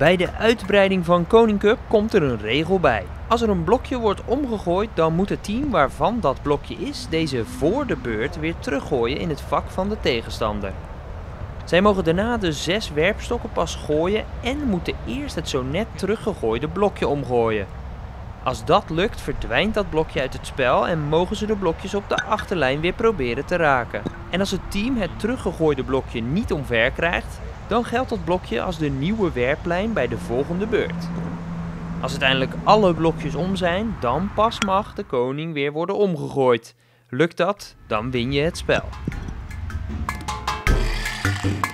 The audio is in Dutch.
Bij de uitbreiding van Koning Cup komt er een regel bij. Als er een blokje wordt omgegooid, dan moet het team waarvan dat blokje is, deze voor de beurt weer teruggooien in het vak van de tegenstander. Zij mogen daarna de 6 werpstokken pas gooien en moeten eerst het zo net teruggegooide blokje omgooien. Als dat lukt, verdwijnt dat blokje uit het spel en mogen ze de blokjes op de achterlijn weer proberen te raken. En als het team het teruggegooide blokje niet omver krijgt, dan geldt dat blokje als de nieuwe werplijn bij de volgende beurt. Als uiteindelijk alle blokjes om zijn, dan pas mag de koning weer worden omgegooid. Lukt dat, dan win je het spel.